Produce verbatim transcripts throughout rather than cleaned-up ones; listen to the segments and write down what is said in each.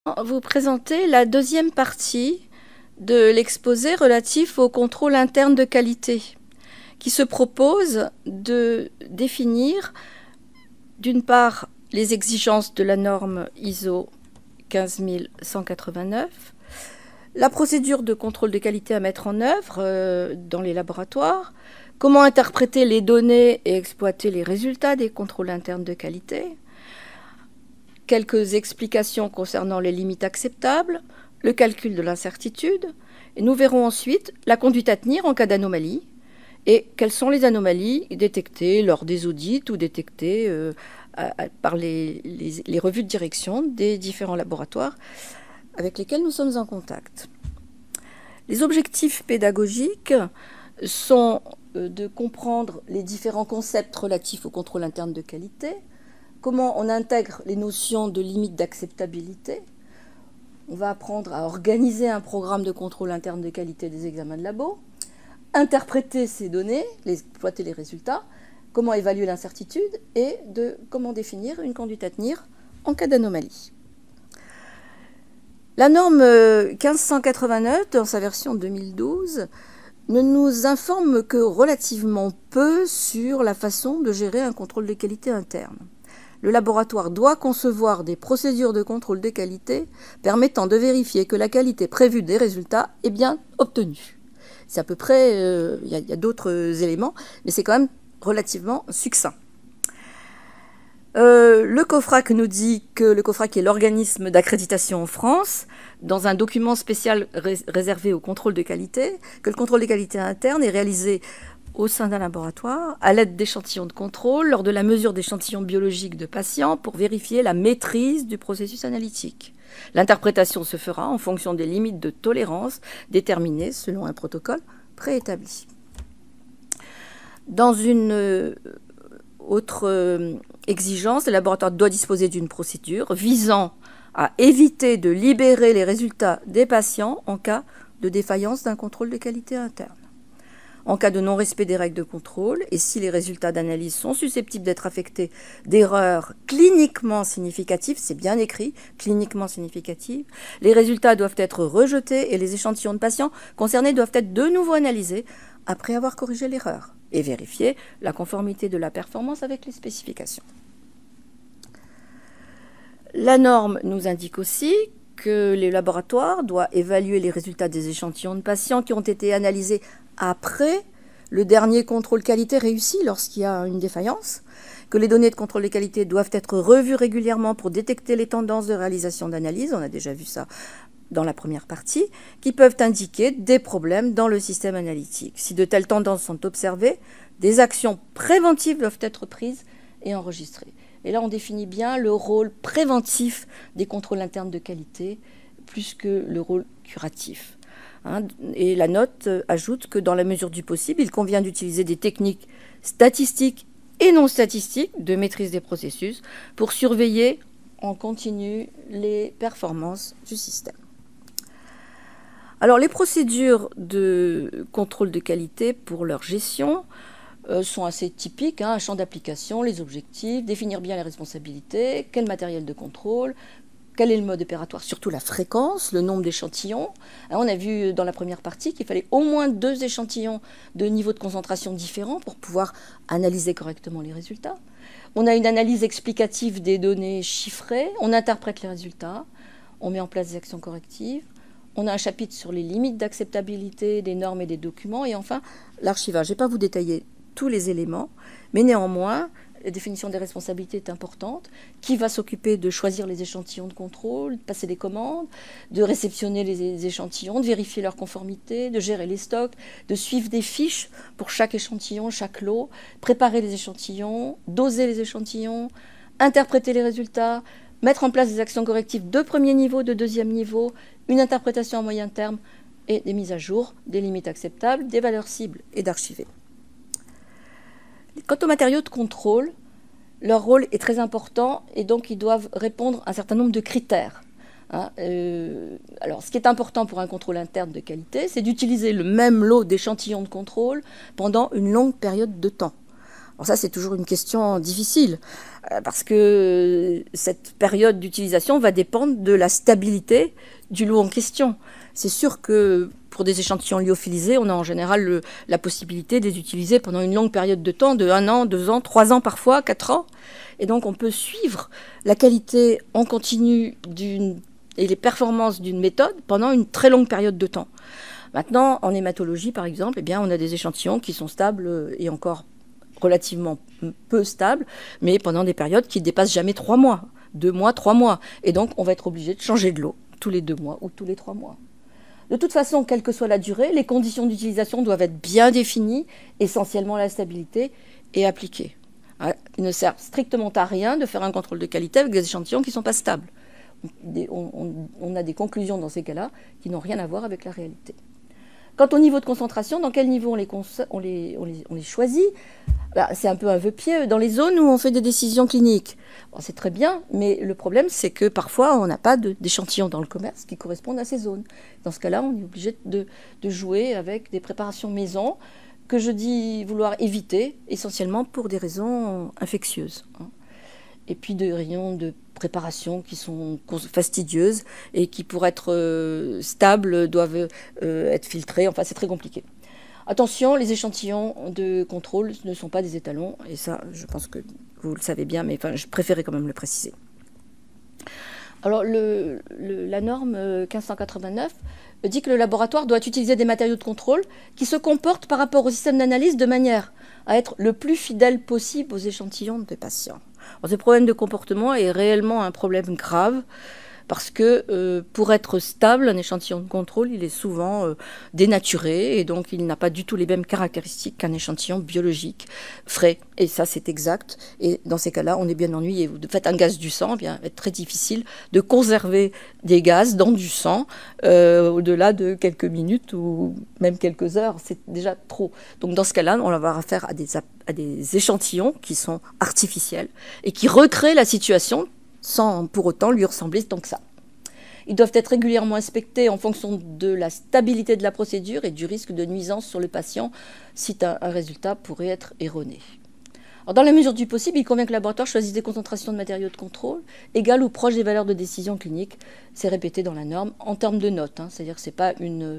Vous présenter la deuxième partie de l'exposé relatif au contrôle interne de qualité, qui se propose de définir, d'une part, les exigences de la norme I S O quinze mille cent quatre-vingt-neuf, la procédure de contrôle de qualité à mettre en œuvre euh, dans les laboratoires, comment interpréter les données et exploiter les résultats des contrôles internes de qualité, quelques explications concernant les limites acceptables, le calcul de l'incertitude, et nous verrons ensuite la conduite à tenir en cas d'anomalie, et quelles sont les anomalies détectées lors des audits ou détectées euh, à, à, par les, les, les revues de direction des différents laboratoires avec lesquels nous sommes en contact. Les objectifs pédagogiques sont euh, de comprendre les différents concepts relatifs au contrôle interne de qualité, comment on intègre les notions de limite d'acceptabilité. On va apprendre à organiser un programme de contrôle interne de qualité des examens de labo, interpréter ces données, les, exploiter les résultats, comment évaluer l'incertitude et de comment définir une conduite à tenir en cas d'anomalie. La norme quinze cent quatre-vingt-neuf, dans sa version deux mille douze, ne nous informe que relativement peu sur la façon de gérer un contrôle de qualité interne. Le laboratoire doit concevoir des procédures de contrôle de qualité permettant de vérifier que la qualité prévue des résultats est bien obtenue. C'est à peu près, euh, il y a, y a d'autres éléments, mais c'est quand même relativement succinct. Euh, le COFRAC nous dit que le COFRAC est l'organisme d'accréditation en France, dans un document spécial ré réservé au contrôle de qualité, que le contrôle de qualité interne est réalisé au sein d'un laboratoire, à l'aide d'échantillons de contrôle, lors de la mesure d'échantillons biologiques de patients pour vérifier la maîtrise du processus analytique. L'interprétation se fera en fonction des limites de tolérance déterminées selon un protocole préétabli. Dans une autre exigence, le laboratoire doit disposer d'une procédure visant à éviter de libérer les résultats des patients en cas de défaillance d'un contrôle de qualité interne. En cas de non-respect des règles de contrôle, et si les résultats d'analyse sont susceptibles d'être affectés d'erreurs cliniquement significatives, c'est bien écrit, cliniquement significatives, les résultats doivent être rejetés et les échantillons de patients concernés doivent être de nouveau analysés après avoir corrigé l'erreur et vérifier la conformité de la performance avec les spécifications. La norme nous indique aussi que les laboratoires doivent évaluer les résultats des échantillons de patients qui ont été analysés après le dernier contrôle qualité réussi lorsqu'il y a une défaillance, que les données de contrôle de qualité doivent être revues régulièrement pour détecter les tendances de réalisation d'analyse, on a déjà vu ça dans la première partie, qui peuvent indiquer des problèmes dans le système analytique. Si de telles tendances sont observées, des actions préventives doivent être prises et enregistrées. Et là, on définit bien le rôle préventif des contrôles internes de qualité, plus que le rôle curatif. Hein, et la note ajoute que dans la mesure du possible, il convient d'utiliser des techniques statistiques et non statistiques de maîtrise des processus pour surveiller en continu les performances du système. Alors, les procédures de contrôle de qualité pour leur gestion euh, sont assez typiques, hein, un champ d'application, les objectifs, définir bien les responsabilités, quel matériel de contrôle, quel est le mode opératoire, surtout la fréquence, le nombre d'échantillons. On a vu dans la première partie qu'il fallait au moins deux échantillons de niveau de concentration différents pour pouvoir analyser correctement les résultats. On a une analyse explicative des données chiffrées, on interprète les résultats, on met en place des actions correctives, on a un chapitre sur les limites d'acceptabilité des normes et des documents, et enfin l'archivage. Je ne vais pas vous détailler tous les éléments, mais néanmoins, la définition des responsabilités est importante. Qui va s'occuper de choisir les échantillons de contrôle, de passer les commandes, de réceptionner les échantillons, de vérifier leur conformité, de gérer les stocks, de suivre des fiches pour chaque échantillon, chaque lot, préparer les échantillons, doser les échantillons, interpréter les résultats, mettre en place des actions correctives de premier niveau, de deuxième niveau, une interprétation à moyen terme et des mises à jour, des limites acceptables, des valeurs cibles et d'archiver. Quant aux matériaux de contrôle, leur rôle est très important et donc ils doivent répondre à un certain nombre de critères. Hein, euh, alors, ce qui est important pour un contrôle interne de qualité, c'est d'utiliser le même lot d'échantillons de contrôle pendant une longue période de temps. Alors ça, c'est toujours une question difficile, euh, parce que cette période d'utilisation va dépendre de la stabilité du lot en question. C'est sûr que pour des échantillons lyophilisés, on a en général le, la possibilité de les utiliser pendant une longue période de temps, de un an, deux ans, trois ans parfois, quatre ans. Et donc on peut suivre la qualité en continu d'une, et les performances d'une méthode pendant une très longue période de temps. Maintenant, en hématologie par exemple, eh bien, on a des échantillons qui sont stables et encore relativement peu stables, mais pendant des périodes qui ne dépassent jamais trois mois, deux mois, trois mois. Et donc on va être obligé de changer de l'eau tous les deux mois ou tous les trois mois. De toute façon, quelle que soit la durée, les conditions d'utilisation doivent être bien définies, essentiellement la stabilité, et appliquées. Il ne sert strictement à rien de faire un contrôle de qualité avec des échantillons qui ne sont pas stables. On, on, on a des conclusions dans ces cas-là qui n'ont rien à voir avec la réalité. Quant au niveau de concentration, dans quel niveau on les, on les, on les, on les choisit? Bah, c'est un peu un vœu pieux. Dans les zones où on fait des décisions cliniques, bon, c'est très bien, mais le problème, c'est que parfois, on n'a pas d'échantillons dans le commerce qui correspondent à ces zones. Dans ce cas-là, on est obligé de, de jouer avec des préparations maison que je dis vouloir éviter, essentiellement pour des raisons infectieuses. Hein. Et puis des rayons de préparation qui sont fastidieuses et qui, pour être euh, stables, doivent euh, être filtrés. Enfin, c'est très compliqué. Attention, les échantillons de contrôle ne sont pas des étalons. Et ça, je pense que vous le savez bien, mais enfin, je préférais quand même le préciser. Alors, le, le, la norme quinze cent quatre-vingt-neuf dit que le laboratoire doit utiliser des matériaux de contrôle qui se comportent par rapport au système d'analyse de manière à être le plus fidèle possible aux échantillons des patients. Alors, ce problème de comportement est réellement un problème grave parce que euh, pour être stable, un échantillon de contrôle, il est souvent euh, dénaturé et donc il n'a pas du tout les mêmes caractéristiques qu'un échantillon biologique frais. Et ça, c'est exact. Et dans ces cas-là, on est bien ennuyé. Vous faites un gaz du sang, eh bien, il va être très difficile de conserver des gaz dans du sang euh, au-delà de quelques minutes ou même quelques heures. C'est déjà trop. Donc dans ce cas-là, on va avoir affaire à des, à des échantillons qui sont artificiels et qui recréent la situation sans pour autant lui ressembler tant que ça. Ils doivent être régulièrement inspectés en fonction de la stabilité de la procédure et du risque de nuisance sur le patient si un, un résultat pourrait être erroné. Alors, dans la mesure du possible, il convient que le laboratoire choisisse des concentrations de matériaux de contrôle égales ou proches des valeurs de décision clinique. C'est répété dans la norme en termes de notes, hein, c'est-à-dire que ce n'est pas une,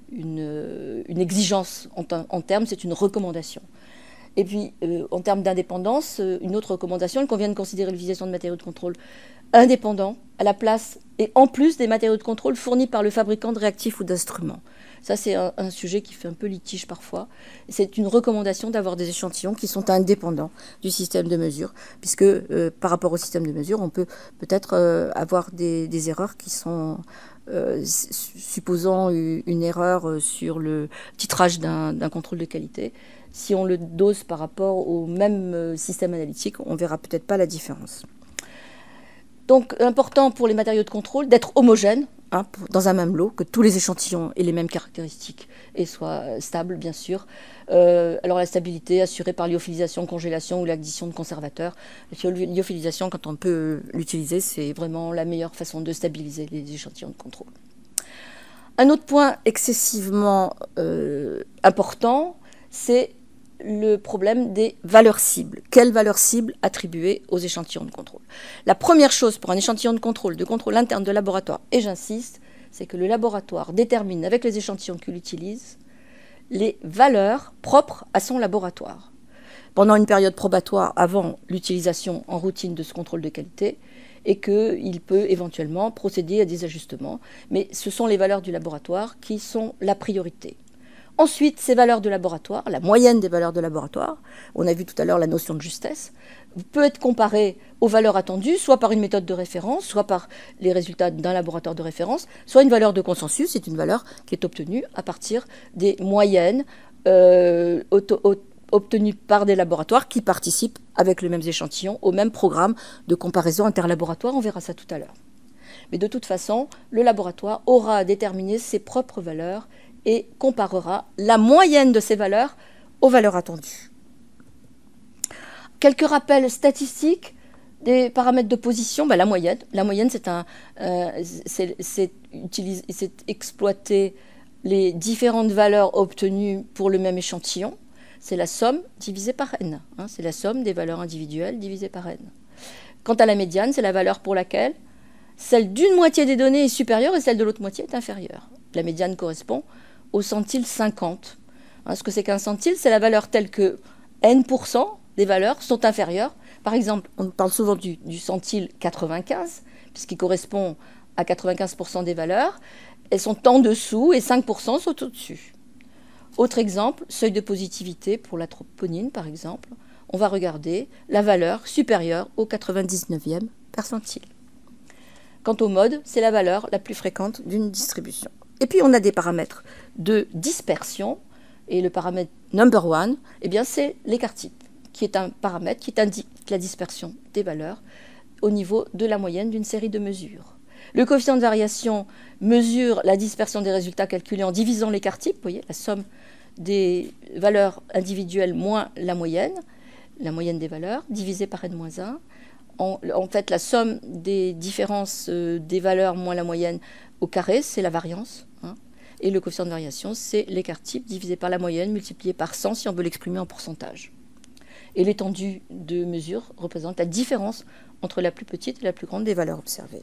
une, une exigence en, en termes, c'est une recommandation. Et puis, euh, en termes d'indépendance, euh, une autre recommandation, il convient de considérer l'utilisation de matériaux de contrôle indépendants à la place et en plus des matériaux de contrôle fournis par le fabricant de réactifs ou d'instruments. Ça, c'est un, un sujet qui fait un peu litige parfois. C'est une recommandation d'avoir des échantillons qui sont indépendants du système de mesure, puisque euh, par rapport au système de mesure, on peut peut-être euh, avoir des, des erreurs qui sont... Euh, supposant une erreur sur le titrage d'un d'un contrôle de qualité. Si on le dose par rapport au même système analytique, on ne verra peut-être pas la différence. Donc, important pour les matériaux de contrôle d'être homogènes hein, dans un même lot, que tous les échantillons aient les mêmes caractéristiques et soient stables, bien sûr. Euh, alors, la stabilité assurée par lyophilisation, congélation ou l'addition de conservateurs. La lyophilisation, quand on peut l'utiliser, c'est vraiment la meilleure façon de stabiliser les échantillons de contrôle. Un autre point excessivement euh, important, c'est le problème des valeurs cibles. Quelles valeurs cibles attribuer aux échantillons de contrôle? La première chose pour un échantillon de contrôle, de contrôle interne de laboratoire, et j'insiste, c'est que le laboratoire détermine avec les échantillons qu'il utilise les valeurs propres à son laboratoire. Pendant une période probatoire avant l'utilisation en routine de ce contrôle de qualité, et qu'il peut éventuellement procéder à des ajustements. Mais ce sont les valeurs du laboratoire qui sont la priorité. Ensuite, ces valeurs de laboratoire, la moyenne des valeurs de laboratoire, on a vu tout à l'heure la notion de justesse, peut être comparée aux valeurs attendues, soit par une méthode de référence, soit par les résultats d'un laboratoire de référence, soit une valeur de consensus, c'est une valeur qui est obtenue à partir des moyennes euh, auto, auto, obtenues par des laboratoires qui participent avec les mêmes échantillons au même programme de comparaison interlaboratoire, on verra ça tout à l'heure. Mais de toute façon, le laboratoire aura à déterminer ses propres valeurs et comparera la moyenne de ces valeurs aux valeurs attendues. Quelques rappels statistiques des paramètres de position. Ben, la moyenne, la moyenne c'est un, euh, c'est, c'est, utiliser, c'est exploiter les différentes valeurs obtenues pour le même échantillon. c'est la somme divisée par n. Hein, c'est la somme des valeurs individuelles divisée par n. Quant à la médiane, c'est la valeur pour laquelle celle d'une moitié des données est supérieure et celle de l'autre moitié est inférieure. La médiane correspond au centile cinquante. Hein, ce que c'est qu'un centile, c'est la valeur telle que n pour cent des valeurs sont inférieures. Par exemple, on parle souvent du, du centile quatre-vingt-quinze, puisqu'il correspond à quatre-vingt-quinze pour cent des valeurs. Elles sont en dessous et cinq pour cent sont au-dessus. Autre exemple, seuil de positivité pour la troponine, par exemple. On va regarder la valeur supérieure au quatre-vingt-dix-neuvième percentile. Quant au mode, c'est la valeur la plus fréquente d'une distribution. Et puis on a des paramètres de dispersion, et le paramètre number one, eh bien c'est l'écart type, qui est un paramètre qui indique la dispersion des valeurs au niveau de la moyenne d'une série de mesures. Le coefficient de variation mesure la dispersion des résultats calculés en divisant l'écart type, vous voyez, la somme des valeurs individuelles moins la moyenne, la moyenne des valeurs, divisée par n moins un. En, en fait, la somme des différences euh, des valeurs moins la moyenne au carré, c'est la variance. Hein, et le coefficient de variation, c'est l'écart type divisé par la moyenne multiplié par cent si on veut l'exprimer en pourcentage. Et l'étendue de mesure représente la différence entre la plus petite et la plus grande des valeurs observées.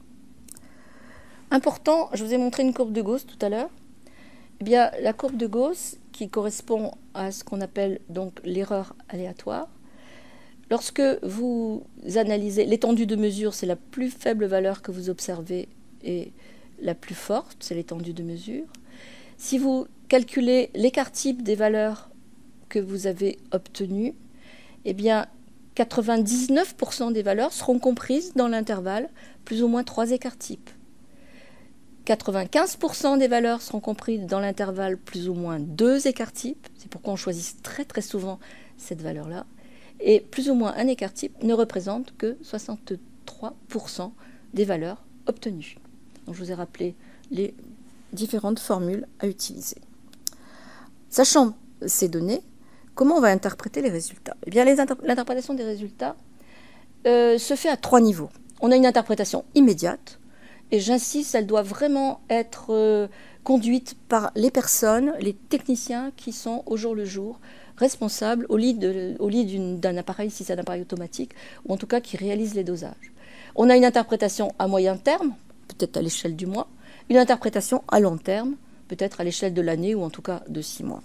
Important, je vous ai montré une courbe de Gauss tout à l'heure. Eh bien, la courbe de Gauss, qui correspond à ce qu'on appelle donc l'erreur aléatoire, lorsque vous analysez l'étendue de mesure, c'est la plus faible valeur que vous observez et la plus forte, c'est l'étendue de mesure. Si vous calculez l'écart type des valeurs que vous avez obtenues, eh bien, quatre-vingt-dix-neuf pour cent des valeurs seront comprises dans l'intervalle plus ou moins trois écarts types. quatre-vingt-quinze pour cent des valeurs seront comprises dans l'intervalle plus ou moins deux écarts types. C'est pourquoi on choisit très très souvent cette valeur-là. Et plus ou moins un écart type ne représente que soixante-trois pour cent des valeurs obtenues. Donc, je vous ai rappelé les différentes formules à utiliser. Sachant ces données, comment on va interpréter les résultats? Eh bien, l'interprétation des résultats euh, se fait à trois niveaux. On a une interprétation immédiate, et j'insiste, elle doit vraiment être euh, conduite par les personnes, les techniciens qui sont au jour le jour responsables au lit d'un appareil, si c'est un appareil automatique, ou en tout cas qui réalise les dosages. On a une interprétation à moyen terme, peut-être à l'échelle du mois, une interprétation à long terme, peut-être à l'échelle de l'année ou en tout cas de six mois.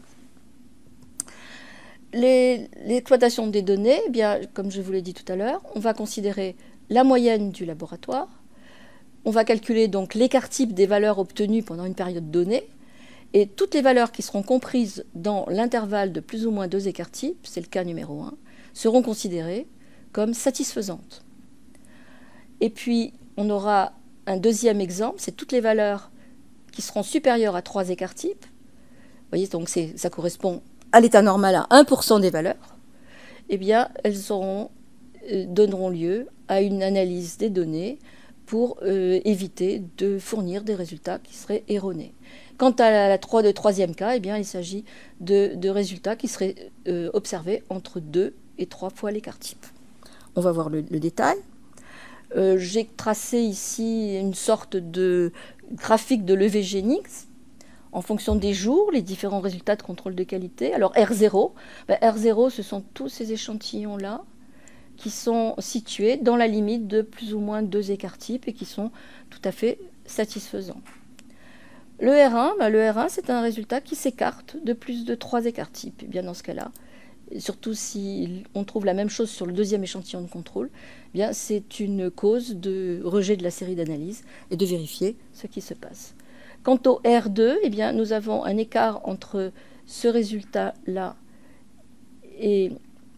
L'exploitation des données, eh bien, comme je vous l'ai dit tout à l'heure, on va considérer la moyenne du laboratoire, on va calculer donc l'écart type des valeurs obtenues pendant une période donnée, et toutes les valeurs qui seront comprises dans l'intervalle de plus ou moins deux écarts types, c'est le cas numéro un, seront considérées comme satisfaisantes. Et puis, on aura un deuxième exemple, c'est toutes les valeurs qui seront supérieures à trois écarts types. Vous voyez, donc ça correspond à l'état normal à un pour cent des valeurs. Eh bien, elles auront, euh, donneront lieu à une analyse des données pour euh, éviter de fournir des résultats qui seraient erronés. Quant à la, la trois, le troisième cas, eh bien, il s'agit de, de résultats qui seraient euh, observés entre deux et trois fois l'écart type. On va voir le, le détail. Euh, J'ai tracé ici une sorte de graphique de levée G N X en fonction des jours, les différents résultats de contrôle de qualité. Alors R zéro, ben R zéro, ce sont tous ces échantillons-là qui sont situés dans la limite de plus ou moins deux écarts types et qui sont tout à fait satisfaisants. Le R un, ben le R un, c'est un résultat qui s'écarte de plus de trois écarts types. Et bien dans ce cas-là, surtout si on trouve la même chose sur le deuxième échantillon de contrôle, eh bien c'est une cause de rejet de la série d'analyse et de vérifier ce qui se passe. Quant au R deux, eh bien nous avons un écart entre ce résultat-là et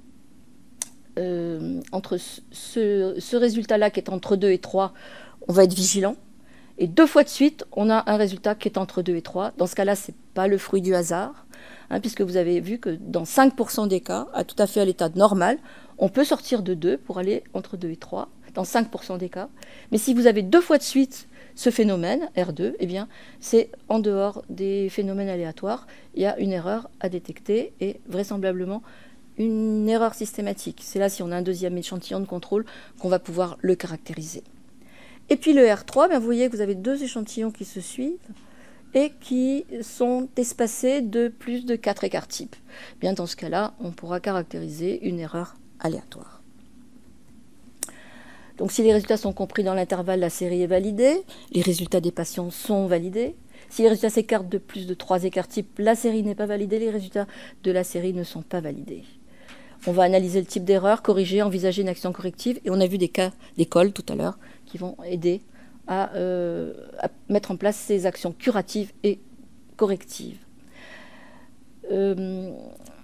euh, entre ce, ce résultat-là qui est entre deux et trois, on va être vigilant. Et deux fois de suite, on a un résultat qui est entre deux et trois. Dans ce cas-là, ce n'est pas le fruit du hasard, hein, puisque vous avez vu que dans cinq pour cent des cas, à tout à fait à l'état normal, on peut sortir de deux pour aller entre deux et trois, dans cinq pour cent des cas. Mais si vous avez deux fois de suite ce phénomène, R deux, eh bien, c'est en dehors des phénomènes aléatoires. Il y a une erreur à détecter et vraisemblablement une erreur systématique. C'est là, si on a un deuxième échantillon de contrôle, qu'on va pouvoir le caractériser. Et puis le R trois, bien, vous voyez que vous avez deux échantillons qui se suivent. et qui sont espacés de plus de quatre écarts types. Bien, dans ce cas-là, on pourra caractériser une erreur aléatoire. Donc si les résultats sont compris dans l'intervalle, la série est validée, les résultats des patients sont validés. Si les résultats s'écartent de plus de trois écarts types, la série n'est pas validée, les résultats de la série ne sont pas validés. On va analyser le type d'erreur, corriger, envisager une action corrective, et on a vu des cas d'école tout à l'heure qui vont aider à, euh, à mettre en place ces actions curatives et correctives. Euh,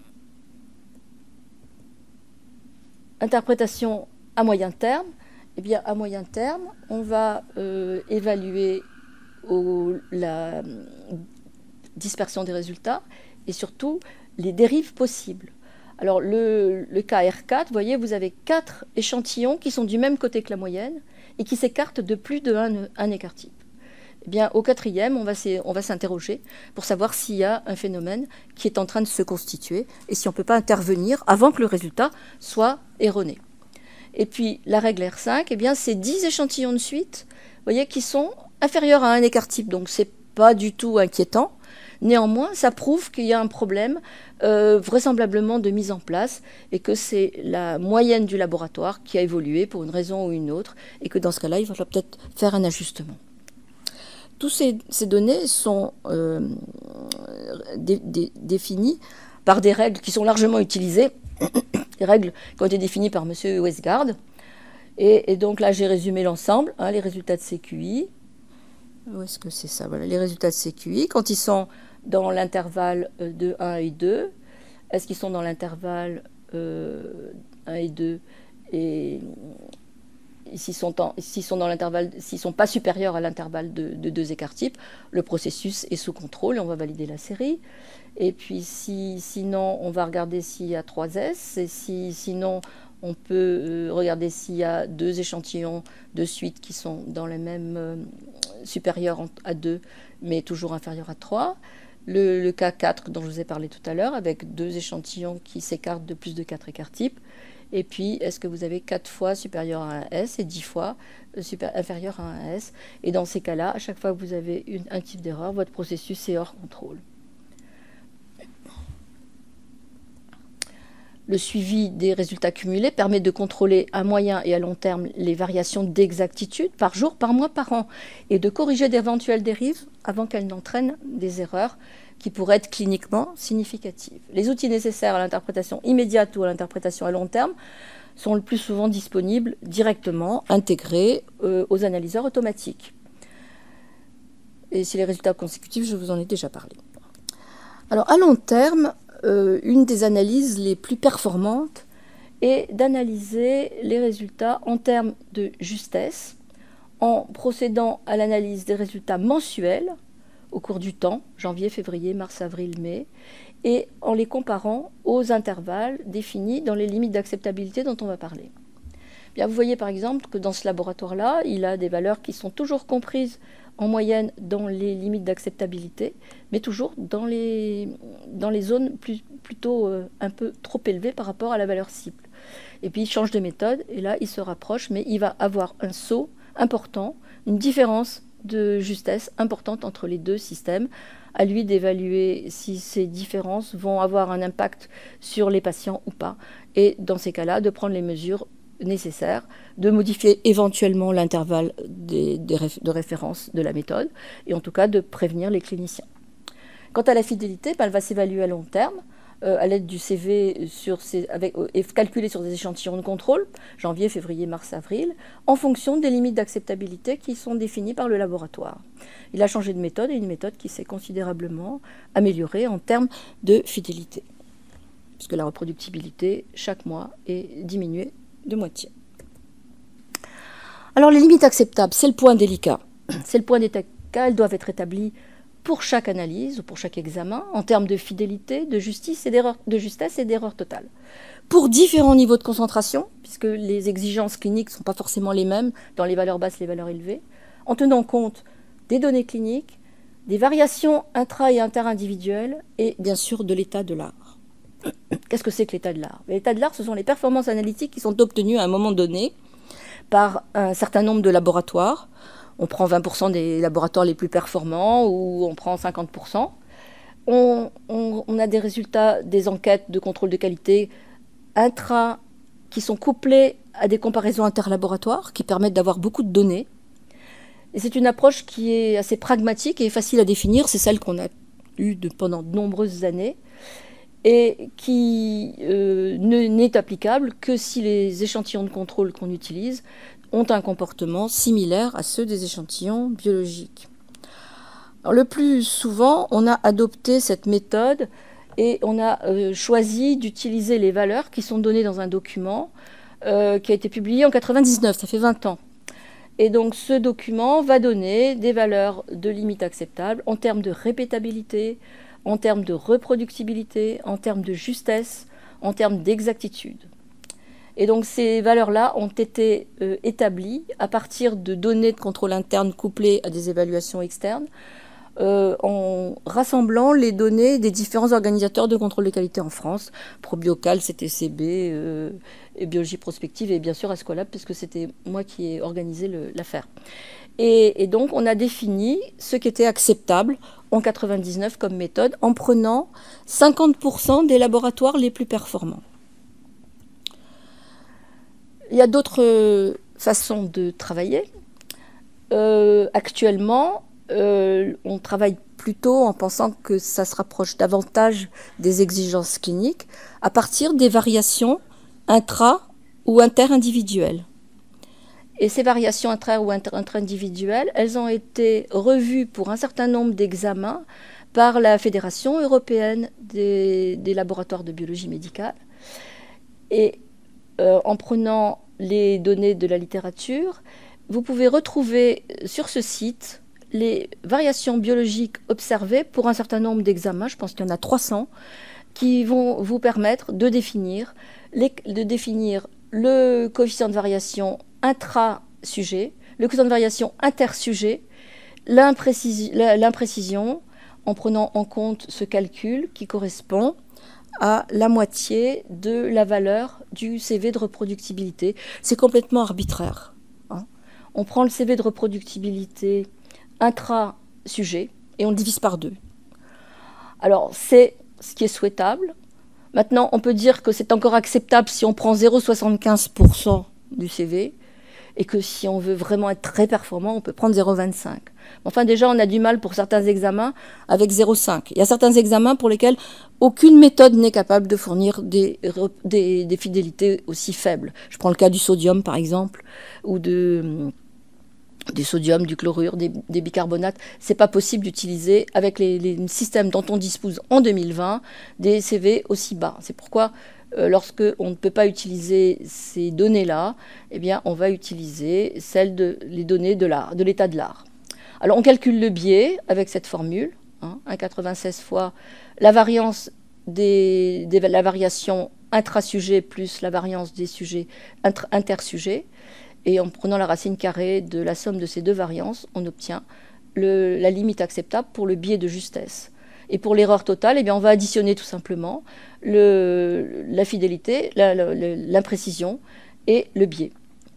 interprétation à moyen terme. Eh bien, à moyen terme, on va euh, évaluer au, la dispersion des résultats et surtout les dérives possibles. Alors, le, le cas R quatre, vous voyez, vous avez quatre échantillons qui sont du même côté que la moyenne et qui s'écartent de plus de un, un écart type. Eh bien, au quatrième, on va, on va s'interroger pour savoir s'il y a un phénomène qui est en train de se constituer et si on ne peut pas intervenir avant que le résultat soit erroné. Et puis, la règle R cinq, eh bien, c'est dix échantillons de suite, vous voyez, qui sont inférieurs à un écart type. Donc, ce n'est pas du tout inquiétant. Néanmoins, ça prouve qu'il y a un problème euh, vraisemblablement de mise en place et que c'est la moyenne du laboratoire qui a évolué pour une raison ou une autre et que dans ce cas-là, il va peut-être faire un ajustement. Toutes ces, ces données sont euh, dé, dé, définies par des règles qui sont largement utilisées, des règles qui ont été définies par M. Westgard. Et, et donc là, j'ai résumé l'ensemble, hein, les résultats de C Q I. Où est-ce que c'est ça? Voilà, les résultats de C Q I, quand ils sont dans l'intervalle de un et deux, est-ce qu'ils sont dans l'intervalle euh, un et deux et s'ils sont, sont dans l'intervalle, s'ils ne sont pas supérieurs à l'intervalle de, de deux écarts types, le processus est sous contrôle et on va valider la série. Et puis si, sinon, on va regarder s'il y a trois S, et si, sinon, on peut euh, regarder s'il y a deux échantillons de suite qui sont dans les mêmes euh, supérieurs à deux, mais toujours inférieurs à trois. Le, le cas quatre dont je vous ai parlé tout à l'heure, avec deux échantillons qui s'écartent de plus de quatre écarts types. Et puis, est-ce que vous avez quatre fois supérieur à un S et dix fois super, inférieur à un S? Et dans ces cas-là, à chaque fois que vous avez une, un type d'erreur, votre processus est hors contrôle. Le suivi des résultats cumulés permet de contrôler à moyen et à long terme les variations d'exactitude par jour, par mois, par an, et de corriger d'éventuelles dérives avant qu'elles n'entraînent des erreurs qui pourraient être cliniquement significatives. Les outils nécessaires à l'interprétation immédiate ou à l'interprétation à long terme sont le plus souvent disponibles directement, intégrés euh, aux analyseurs automatiques. Et si les résultats consécutifs, je vous en ai déjà parlé. Alors, à long terme, euh, une des analyses les plus performantes est d'analyser les résultats en termes de justesse, en procédant à l'analyse des résultats mensuels au cours du temps, janvier, février, mars, avril, mai, et en les comparant aux intervalles définis dans les limites d'acceptabilité dont on va parler. Bien, vous voyez par exemple que dans ce laboratoire-là, il a des valeurs qui sont toujours comprises en moyenne dans les limites d'acceptabilité, mais toujours dans les, dans les zones plus, plutôt euh, un peu trop élevées par rapport à la valeur cible. Et puis il change de méthode, et là il se rapproche, mais il va avoir un saut important, une différence de justesse importante entre les deux systèmes. À lui d'évaluer si ces différences vont avoir un impact sur les patients ou pas, et dans ces cas-là, de prendre les mesures nécessaires, de modifier éventuellement l'intervalle des, des réf de référence de la méthode, et en tout cas de prévenir les cliniciens. Quant à la fidélité, ben, elle va s'évaluer à long terme, euh, à l'aide du C V sur ces, avec, euh, et calculée sur des échantillons de contrôle, janvier, février, mars, avril, en fonction des limites d'acceptabilité qui sont définies par le laboratoire. Il a changé de méthode, et une méthode qui s'est considérablement améliorée en termes de fidélité, puisque la reproductibilité, chaque mois, est diminuée de moitié. Alors les limites acceptables, c'est le point délicat. C'est le point délicat, elles doivent être établies pour chaque analyse ou pour chaque examen en termes de fidélité, de justice et d'erreur, de justesse et d'erreur totale. Pour différents niveaux de concentration, puisque les exigences cliniques ne sont pas forcément les mêmes dans les valeurs basses et les valeurs élevées, en tenant compte des données cliniques, des variations intra- et interindividuelles et bien sûr de l'état de l'art. Qu'est-ce que c'est que l'état de l'art? L'état de l'art, ce sont les performances analytiques qui sont obtenues à un moment donné par un certain nombre de laboratoires on prend vingt pour cent des laboratoires les plus performants ou on prend cinquante pour cent. On, on, on a des résultats des enquêtes de contrôle de qualité intra qui sont couplés à des comparaisons interlaboratoires qui permettent d'avoir beaucoup de données. Et c'est une approche qui est assez pragmatique et facile à définir. C'est celle qu'on a eue de, pendant de nombreuses années et qui euh, n'est applicable que si les échantillons de contrôle qu'on utilise ont un comportement similaire à ceux des échantillons biologiques. Alors, le plus souvent, on a adopté cette méthode et on a euh, choisi d'utiliser les valeurs qui sont données dans un document euh, qui a été publié en mille neuf cent quatre-vingt-dix-neuf, ça fait vingt ans. Et donc ce document va donner des valeurs de limites acceptables en termes de répétabilité, en termes de reproductibilité, en termes de justesse, en termes d'exactitude. Et donc ces valeurs-là ont été euh, établies à partir de données de contrôle interne couplées à des évaluations externes, Euh, en rassemblant les données des différents organisateurs de contrôle de qualité en France, ProBiocal, C T C B, euh, et Biologie Prospective et bien sûr Ascolab, puisque c'était moi qui ai organisé l'affaire. Et, et donc on a défini ce qui était acceptable en mille neuf cent quatre-vingt-dix-neuf comme méthode en prenant cinquante pour cent des laboratoires les plus performants. Il y a d'autres façons de travailler. Euh, actuellement, Euh, on travaille plutôt en pensant que ça se rapproche davantage des exigences cliniques à partir des variations intra- ou interindividuelles. Et ces variations intra- ou intra-individuelles, elles ont été revues pour un certain nombre d'examens par la Fédération européenne des, des laboratoires de biologie médicale. Et euh, en prenant les données de la littérature, vous pouvez retrouver sur ce site les variations biologiques observées pour un certain nombre d'examens, je pense qu'il y en a trois cents, qui vont vous permettre de définir, les, de définir le coefficient de variation intra-sujet, le coefficient de variation inter-sujet, l'imprécision, en prenant en compte ce calcul qui correspond à la moitié de la valeur du C V de reproductibilité. C'est complètement arbitraire, hein. On prend le C V de reproductibilité intra-sujet et on le divise par deux. Alors, c'est ce qui est souhaitable. Maintenant, on peut dire que c'est encore acceptable si on prend zéro virgule soixante-quinze pour cent du C V et que si on veut vraiment être très performant, on peut prendre zéro virgule vingt-cinq. Enfin, déjà, on a du mal pour certains examens avec zéro virgule cinq. Il y a certains examens pour lesquels aucune méthode n'est capable de fournir des, des, des fidélités aussi faibles. Je prends le cas du sodium, par exemple, ou de... du sodium, du chlorure, des, des bicarbonates. C'est pas possible d'utiliser avec les, les systèmes dont on dispose en deux mille vingt des C V aussi bas. C'est pourquoi euh, lorsque on ne peut pas utiliser ces données-là, eh bien on va utiliser celles de les données de l'art, de l'état de l'art. Alors on calcule le biais avec cette formule, hein, un virgule quatre-vingt-seize fois la variance des, des la variation intra-sujet plus la variance des sujets inter, intersujets. Et en prenant la racine carrée de la somme de ces deux variances, on obtient le, la limite acceptable pour le biais de justesse. Et pour l'erreur totale, eh bien, on va additionner tout simplement le, la fidélité, l'imprécision et le biais.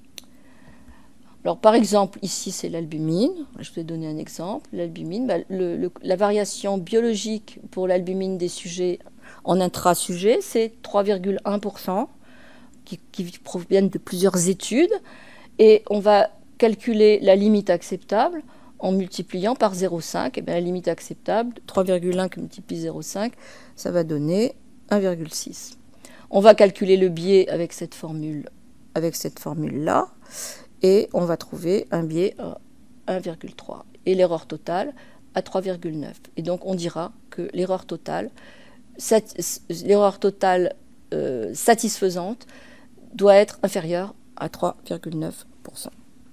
Alors, par exemple, ici, c'est l'albumine. Je vais donner un exemple. L'albumine, bah, le, le, la variation biologique pour l'albumine des sujets en intra-sujet, c'est trois virgule un pour cent qui, qui proviennent de plusieurs études. Et on va calculer la limite acceptable en multipliant par zéro virgule cinq. Et bien, la limite acceptable, trois virgule un qui multiplie zéro virgule cinq, ça va donner un virgule six. On va calculer le biais avec cette formule, avec cette formule-là, et on va trouver un biais à un virgule trois. Et l'erreur totale à trois virgule neuf. Et donc, on dira que l'erreur totale, l'erreur totale euh, satisfaisante doit être inférieure à trois virgule neuf pour cent.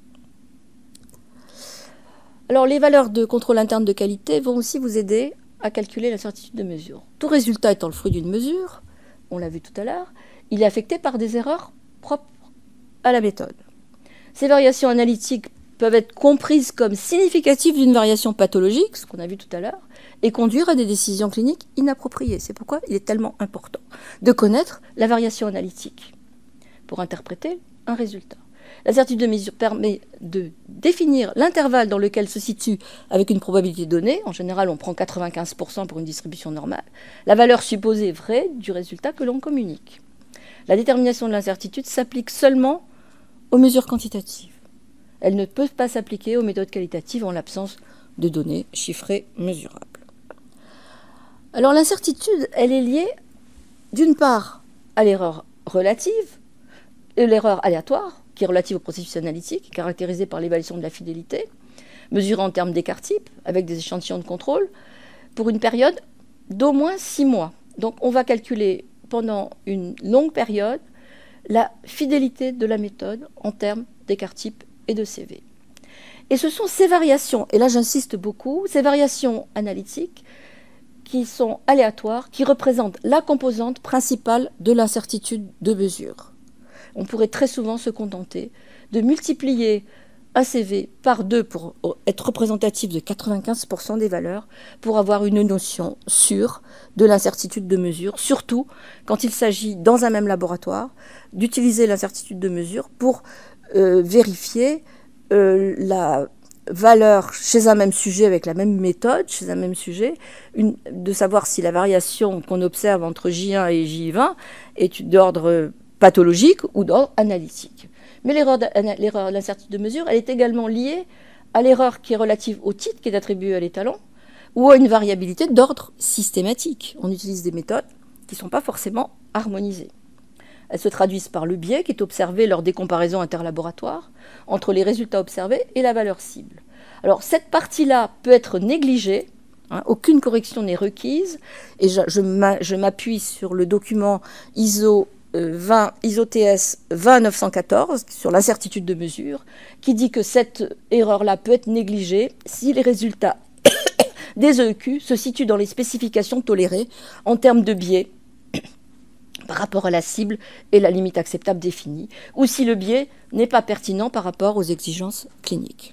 Alors, les valeurs de contrôle interne de qualité vont aussi vous aider à calculer la certitude de mesure. Tout résultat étant le fruit d'une mesure, on l'a vu tout à l'heure, il est affecté par des erreurs propres à la méthode. Ces variations analytiques peuvent être comprises comme significatives d'une variation pathologique, ce qu'on a vu tout à l'heure, et conduire à des décisions cliniques inappropriées. C'est pourquoi il est tellement important de connaître la variation analytique pour interpréter un résultat. L'incertitude de mesure permet de définir l'intervalle dans lequel se situe, avec une probabilité donnée, en général on prend quatre-vingt-quinze pour cent pour une distribution normale, la valeur supposée vraie du résultat que l'on communique. La détermination de l'incertitude s'applique seulement aux mesures quantitatives. Elle ne peut pas s'appliquer aux méthodes qualitatives en l'absence de données chiffrées mesurables. Alors l'incertitude, elle est liée d'une part à l'erreur relative, et l'erreur aléatoire, qui est relative au processus analytique, caractérisée par l'évaluation de la fidélité, mesurée en termes d'écart-type, avec des échantillons de contrôle, pour une période d'au moins six mois. Donc on va calculer pendant une longue période la fidélité de la méthode en termes d'écart-type et de C V. Et ce sont ces variations, et là j'insiste beaucoup, ces variations analytiques qui sont aléatoires, qui représentent la composante principale de l'incertitude de mesure. On pourrait très souvent se contenter de multiplier un C V par deux pour être représentatif de quatre-vingt-quinze pour cent des valeurs, pour avoir une notion sûre de l'incertitude de mesure, surtout quand il s'agit, dans un même laboratoire, d'utiliser l'incertitude de mesure pour euh, vérifier euh, la valeur chez un même sujet avec la même méthode, chez un même sujet, une, de savoir si la variation qu'on observe entre J un et J vingt est d'ordre pathologique ou d'ordre analytique. Mais l'erreur de l'incertitude de mesure, elle est également liée à l'erreur qui est relative au titre qui est attribué à l'étalon ou à une variabilité d'ordre systématique. On utilise des méthodes qui ne sont pas forcément harmonisées. Elles se traduisent par le biais qui est observé lors des comparaisons interlaboratoires entre les résultats observés et la valeur cible. Alors cette partie-là peut être négligée, hein, aucune correction n'est requise, et je, je m'appuie sur le document I S O vingt, I S O T S vingt neuf cent quatorze sur l'incertitude de mesure, qui dit que cette erreur-là peut être négligée si les résultats des E E Q se situent dans les spécifications tolérées en termes de biais par rapport à la cible et la limite acceptable définie, ou si le biais n'est pas pertinent par rapport aux exigences cliniques.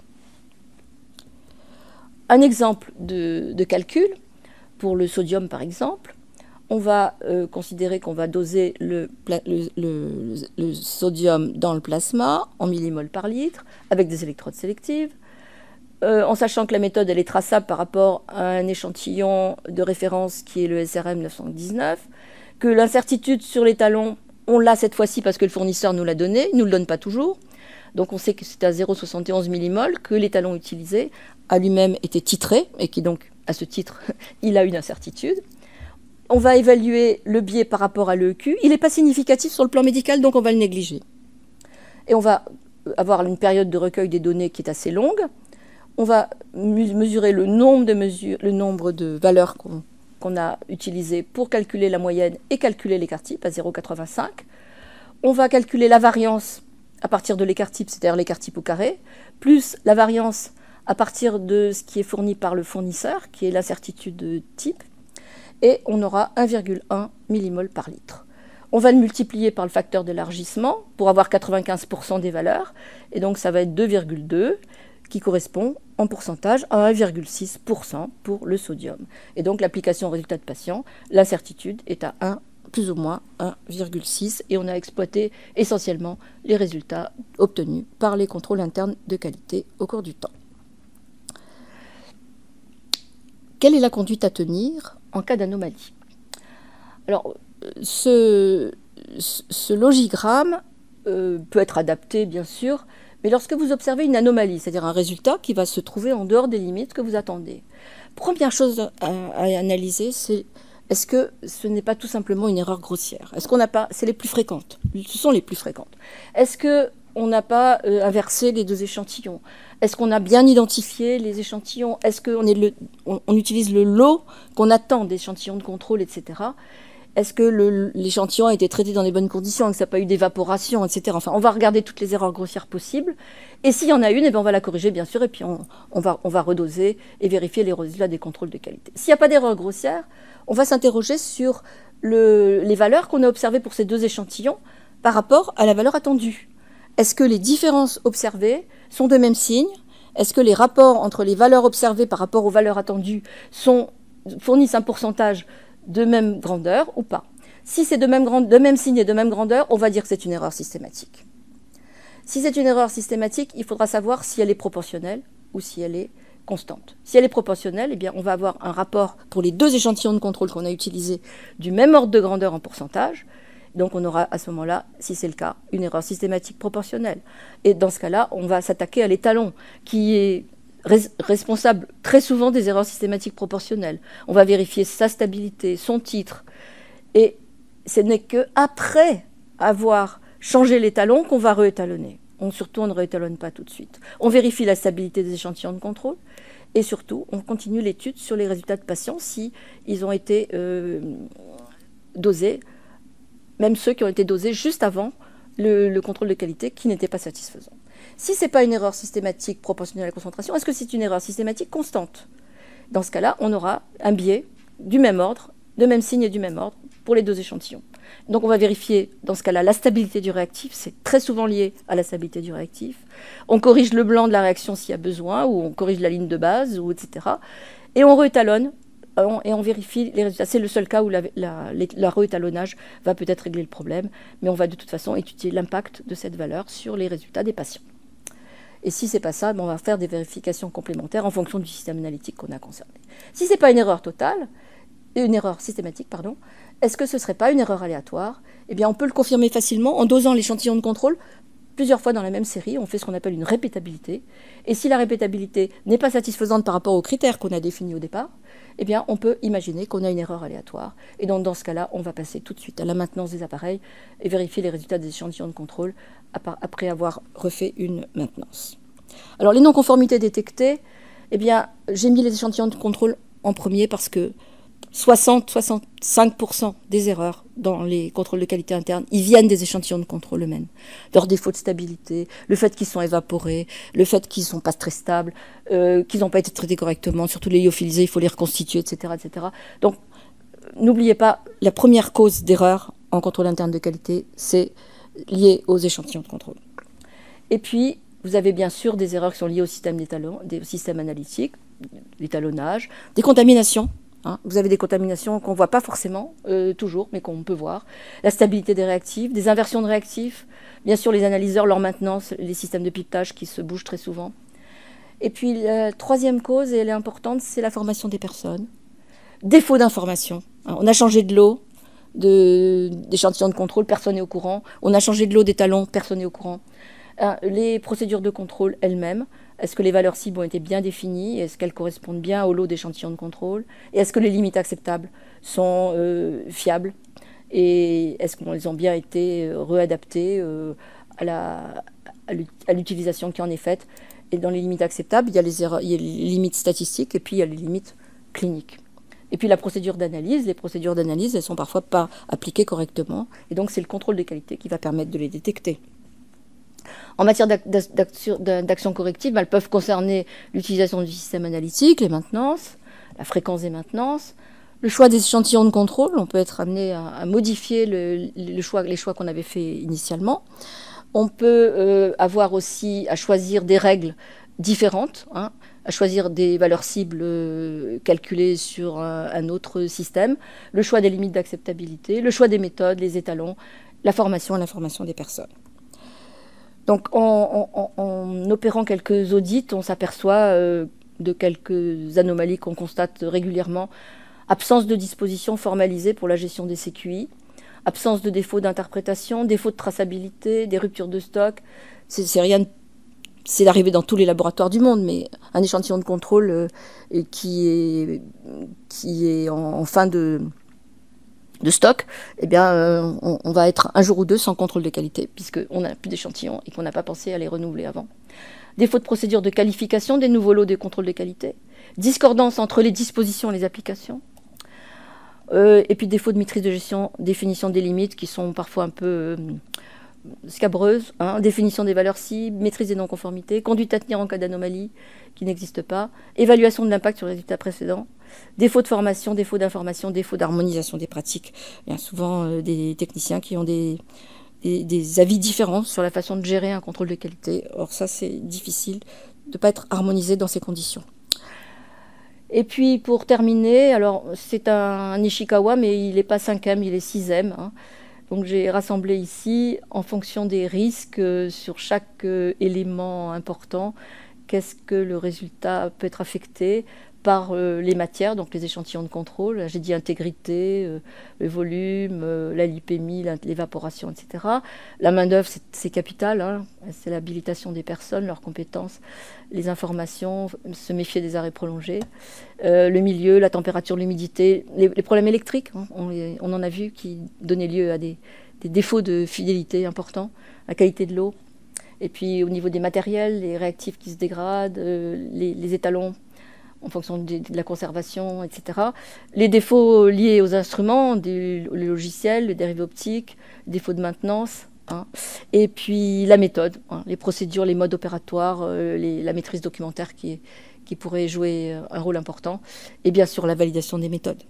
Un exemple de, de calcul, pour le sodium par exemple, on va euh, considérer qu'on va doser le, le, le, le sodium dans le plasma en millimoles par litre, avec des électrodes sélectives, euh, en sachant que la méthode elle est traçable par rapport à un échantillon de référence qui est le S R M neuf cent dix-neuf, que l'incertitude sur l'étalon, on l'a cette fois-ci parce que le fournisseur nous l'a donné, il ne nous le donne pas toujours. Donc on sait que c'est à zéro virgule soixante et onze millimoles que l'étalon utilisé a lui-même été titré, et qui donc, à ce titre, il a une incertitude. On va évaluer le biais par rapport à l'E E Q. Il n'est pas significatif sur le plan médical, donc on va le négliger. Et on va avoir une période de recueil des données qui est assez longue. On va mesurer le nombre de, mesures, le nombre de valeurs qu'on qu'on a utilisé pour calculer la moyenne et calculer l'écart-type à zéro virgule quatre-vingt-cinq. On va calculer la variance à partir de l'écart-type, c'est-à-dire l'écart-type au carré, plus la variance à partir de ce qui est fourni par le fournisseur, qui est l'incertitude de type, et on aura un virgule un millimole par litre. On va le multiplier par le facteur d'élargissement pour avoir quatre-vingt-quinze pour cent des valeurs, et donc ça va être deux virgule deux, qui correspond en pourcentage à un virgule six pour cent pour le sodium. Et donc l'application au résultat de patient, l'incertitude est à un, plus ou moins un virgule six, et on a exploité essentiellement les résultats obtenus par les contrôles internes de qualité au cours du temps. Quelle est la conduite à tenir en cas d'anomalie? Alors, ce, ce logigramme euh, peut être adapté, bien sûr, mais lorsque vous observez une anomalie, c'est-à-dire un résultat qui va se trouver en dehors des limites que vous attendez, première chose à, à analyser, c'est est-ce que ce n'est pas tout simplement une erreur grossière? Est-ce qu'on n'a pas, c'est les plus fréquentes, ce sont les plus fréquentes. Est-ce qu'on n'a pas euh, inversé les deux échantillons? Est-ce qu'on a bien identifié les échantillons? Est-ce qu'on est le, on, on utilise le lot qu'on attend d'échantillons de contrôle, et cetera. Est-ce que l'échantillon a été traité dans les bonnes conditions et que ça n'a pas eu d'évaporation, et cetera. Enfin, on va regarder toutes les erreurs grossières possibles. Et s'il y en a une, eh bien, on va la corriger, bien sûr, et puis on, on, va, on va redoser et vérifier les résultats des contrôles de qualité. S'il n'y a pas d'erreur grossière, on va s'interroger sur le, les valeurs qu'on a observées pour ces deux échantillons par rapport à la valeur attendue. Est-ce que les différences observées sont de même signe? Est-ce que les rapports entre les valeurs observées par rapport aux valeurs attendues sont, fournissent un pourcentage de même grandeur ou pas? Si c'est de même, grand, de même signe et de même grandeur, on va dire que c'est une erreur systématique. Si c'est une erreur systématique, il faudra savoir si elle est proportionnelle ou si elle est constante. Si elle est proportionnelle, eh bien, on va avoir un rapport pour les deux échantillons de contrôle qu'on a utilisés du même ordre de grandeur en pourcentage. Donc on aura à ce moment-là, si c'est le cas, une erreur systématique proportionnelle. Et dans ce cas-là, on va s'attaquer à l'étalon, qui est res responsable très souvent des erreurs systématiques proportionnelles. On va vérifier sa stabilité, son titre. Et ce n'est qu'après avoir changé l'étalon qu'on va réétalonner. On, surtout, on ne réétalonne pas tout de suite. On vérifie la stabilité des échantillons de contrôle. Et surtout, on continue l'étude sur les résultats de patients si ils ont été euh, dosés, même ceux qui ont été dosés juste avant le, le contrôle de qualité qui n'était pas satisfaisant. Si ce n'est pas une erreur systématique proportionnelle à la concentration, est-ce que c'est une erreur systématique constante? Dans ce cas-là, on aura un biais du même ordre, de même signe et du même ordre pour les deux échantillons. Donc on va vérifier, dans ce cas-là, la stabilité du réactif. C'est très souvent lié à la stabilité du réactif. On corrige le blanc de la réaction s'il y a besoin, ou on corrige la ligne de base, ou et cetera. Et on réétalonne. Et on vérifie les résultats. C'est le seul cas où la, la, la réétalonnage va peut-être régler le problème, mais on va de toute façon étudier l'impact de cette valeur sur les résultats des patients. Et si ce n'est pas ça, on va faire des vérifications complémentaires en fonction du système analytique qu'on a concerné. Si ce n'est pas une erreur totale, une erreur systématique, pardon, est-ce que ce ne serait pas une erreur aléatoire? Eh bien, on peut le confirmer facilement en dosant l'échantillon de contrôle plusieurs fois dans la même série. On fait ce qu'on appelle une répétabilité. Et si la répétabilité n'est pas satisfaisante par rapport aux critères qu'on a définis au départ, eh bien, on peut imaginer qu'on a une erreur aléatoire. Et donc, dans ce cas-là, on va passer tout de suite à la maintenance des appareils et vérifier les résultats des échantillons de contrôle après avoir refait une maintenance. Alors, les non-conformités détectées, eh bien, j'ai mis les échantillons de contrôle en premier parce que soixante à soixante-cinq pour cent des erreurs dans les contrôles de qualité interne, ils viennent des échantillons de contrôle eux-mêmes. Leur défaut de stabilité, le fait qu'ils sont évaporés, le fait qu'ils ne sont pas très stables, euh, qu'ils n'ont pas été traités correctement, surtout les lyophilisés, il faut les reconstituer, et cetera et cetera. Donc, n'oubliez pas, la première cause d'erreur en contrôle interne de qualité, c'est lié aux échantillons de contrôle. Et puis, vous avez bien sûr des erreurs qui sont liées au système d'étalon, des systèmes analytiques, l'étalonnage, des contaminations. Hein, vous avez des contaminations qu'on ne voit pas forcément, euh, toujours, mais qu'on peut voir. La stabilité des réactifs, des inversions de réactifs, bien sûr les analyseurs, leur maintenance, les systèmes de pipetage qui se bougent très souvent. Et puis la troisième cause, et elle est importante, c'est la formation des personnes. Défaut d'information. Hein, on a changé de l'eau, d'échantillons de, de contrôle, personne n'est au courant. On a changé de l'eau d'étalon, personne n'est au courant. Hein, les procédures de contrôle elles-mêmes. Est-ce que les valeurs cibles ont été bien définies? Est-ce qu'elles correspondent bien au lot d'échantillons de contrôle? Et est-ce que les limites acceptables sont euh, fiables? Et est-ce qu'elles ont bien été euh, réadaptées euh, à l'utilisation qui en est faite? Et dans les limites acceptables, il y a les, erreurs, il y a les limites statistiques et puis il y a les limites cliniques. Et puis la procédure d'analyse, les procédures d'analyse, elles sont parfois pas appliquées correctement. Et donc c'est le contrôle des qualités qui va permettre de les détecter. En matière d'action corrective, elles peuvent concerner l'utilisation du système analytique, les maintenances, la fréquence des maintenances, le choix des échantillons de contrôle. On peut être amené à, à modifier le, le choix, les choix qu'on avait faits initialement. On peut euh, avoir aussi à choisir des règles différentes, hein, à choisir des valeurs cibles euh, calculées sur un, un autre système, le choix des limites d'acceptabilité, le choix des méthodes, les étalons, la formation et l'information des personnes. Donc, en, en, en opérant quelques audits, on s'aperçoit euh, de quelques anomalies qu'on constate régulièrement. Absence de dispositions formalisées pour la gestion des C Q I, absence de défauts d'interprétation, défaut de traçabilité, des ruptures de stock. C'est rien, c'est arrivé dans tous les laboratoires du monde, mais un échantillon de contrôle euh, qui est, qui est en, en fin de... de stock, eh bien, euh, on, on va être un jour ou deux sans contrôle de qualité, puisqu'on n'a plus d'échantillons et qu'on n'a pas pensé à les renouveler avant. Défaut de procédure de qualification des nouveaux lots de contrôle de qualité. Discordance entre les dispositions et les applications. Euh, et puis défaut de maîtrise de gestion, définition des limites qui sont parfois un peu euh, scabreuses. Hein, définition des valeurs cibles, maîtrise des non-conformités, conduite à tenir en cas d'anomalie qui n'existe pas, évaluation de l'impact sur les résultats précédents. Défaut de formation, défaut d'information, défaut d'harmonisation des pratiques. Il y a souvent euh, des techniciens qui ont des, des, des avis différents sur la façon de gérer un contrôle de qualité. Or ça, c'est difficile de ne pas être harmonisé dans ces conditions. Et puis pour terminer, alors c'est un, un Ishikawa, mais il n'est pas cinquième, il est sixième. Hein. Donc j'ai rassemblé ici, en fonction des risques, euh, sur chaque euh, élément important, qu'est-ce que le résultat peut être affecté par euh, les matières, donc les échantillons de contrôle. J'ai dit intégrité, euh, le volume, euh, la lipémie, l'évaporation, et cetera. La main-d'œuvre, c'est capital, hein. C'est l'habilitation des personnes, leurs compétences, les informations, se méfier des arrêts prolongés. Euh, le milieu, la température, l'humidité, les, les problèmes électriques, hein, on, les, on en a vu qui donnaient lieu à des, des défauts de fidélité importants, la qualité de l'eau. Et puis au niveau des matériels, les réactifs qui se dégradent, euh, les, les étalons en fonction de, de la conservation, et cetera. Les défauts liés aux instruments, du, le logiciel, le dérivé optique, les défauts de maintenance, hein. Et puis la méthode, hein, les procédures, les modes opératoires, euh, les, la maîtrise documentaire qui, qui pourrait jouer un rôle important, et bien sûr la validation des méthodes.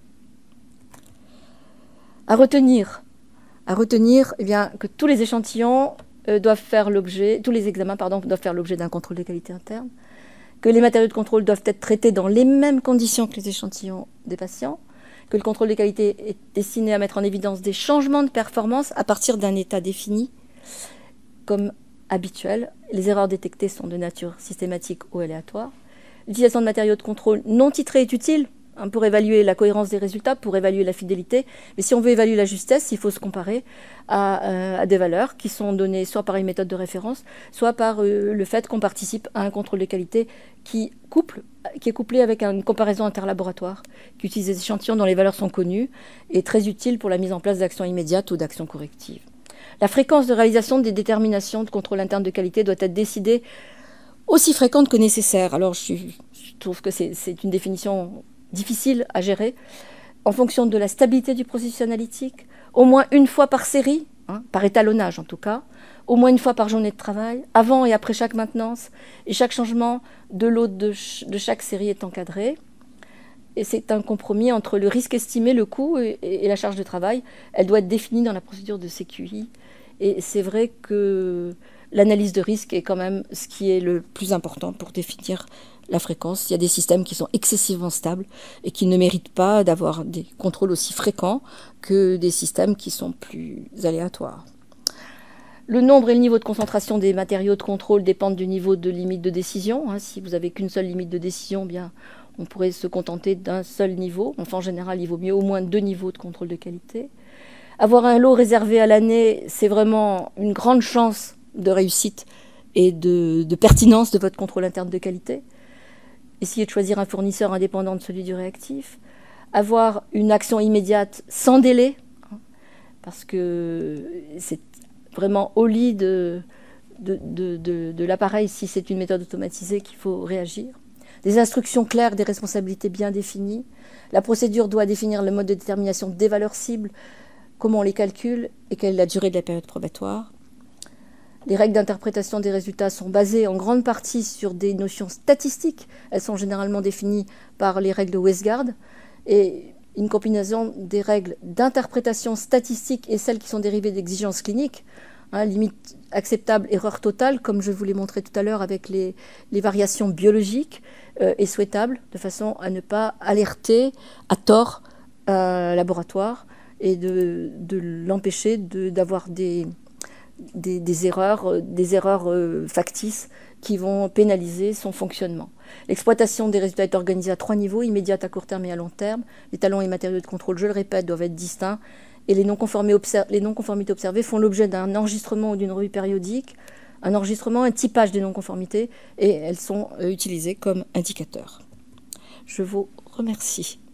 À retenir, à retenir eh bien, que tous les échantillons euh, doivent faire l'objet, tous les examens pardon, doivent faire l'objet d'un contrôle de qualité interne, que les matériaux de contrôle doivent être traités dans les mêmes conditions que les échantillons des patients, que le contrôle de qualité est destiné à mettre en évidence des changements de performance à partir d'un état défini, comme habituel. Les erreurs détectées sont de nature systématique ou aléatoire. L'utilisation de matériaux de contrôle non titrés est utile, hein, pour évaluer la cohérence des résultats, pour évaluer la fidélité. Mais si on veut évaluer la justesse, il faut se comparer à, euh, à des valeurs qui sont données soit par une méthode de référence, soit par euh, le fait qu'on participe à un contrôle de qualité qui, couple, qui est couplé avec une comparaison interlaboratoire, qui utilise des échantillons dont les valeurs sont connues et très utile pour la mise en place d'actions immédiates ou d'actions correctives. La fréquence de réalisation des déterminations de contrôle interne de qualité doit être décidée aussi fréquente que nécessaire. Alors, je, je trouve que c'est une définition difficile à gérer, en fonction de la stabilité du processus analytique, au moins une fois par série, hein, par étalonnage en tout cas, au moins une fois par journée de travail, avant et après chaque maintenance, et chaque changement de l'eau de, ch de chaque série est encadré. Et c'est un compromis entre le risque estimé, le coût et, et, et la charge de travail. Elle doit être définie dans la procédure de C Q I. Et c'est vrai que l'analyse de risque est quand même ce qui est le plus important pour définir la fréquence. Il y a des systèmes qui sont excessivement stables et qui ne méritent pas d'avoir des contrôles aussi fréquents que des systèmes qui sont plus aléatoires. Le nombre et le niveau de concentration des matériaux de contrôle dépendent du niveau de limite de décision. Hein, si vous n'avez qu'une seule limite de décision, bien, on pourrait se contenter d'un seul niveau. Enfin, en général, il vaut mieux au moins deux niveaux de contrôle de qualité. Avoir un lot réservé à l'année, c'est vraiment une grande chance de réussite et de, de pertinence de votre contrôle interne de qualité. Essayez de choisir un fournisseur indépendant de celui du réactif. Avoir une action immédiate sans délai, hein, parce que c'est vraiment au lit de, de, de, de, de l'appareil, si c'est une méthode automatisée, qu'il faut réagir. Des instructions claires, des responsabilités bien définies. La procédure doit définir le mode de détermination des valeurs cibles, comment on les calcule et quelle est la durée de la période probatoire. Les règles d'interprétation des résultats sont basées en grande partie sur des notions statistiques. Elles sont généralement définies par les règles de Westgard. Et une combinaison des règles d'interprétation statistique et celles qui sont dérivées d'exigences cliniques, hein, limite acceptable, erreur totale, comme je vous l'ai montré tout à l'heure avec les, les variations biologiques, euh, est souhaitable, de façon à ne pas alerter à tort un laboratoire et de, de l'empêcher d'avoir des... Des, des erreurs, des erreurs euh, factices qui vont pénaliser son fonctionnement. L'exploitation des résultats est organisée à trois niveaux, immédiate, à court terme et à long terme. Les talons et matériaux de contrôle, je le répète, doivent être distincts et les non-conformités observ non observées font l'objet d'un enregistrement ou d'une revue périodique, un enregistrement, un typage des non-conformités et elles sont euh, utilisées comme indicateurs. Je vous remercie.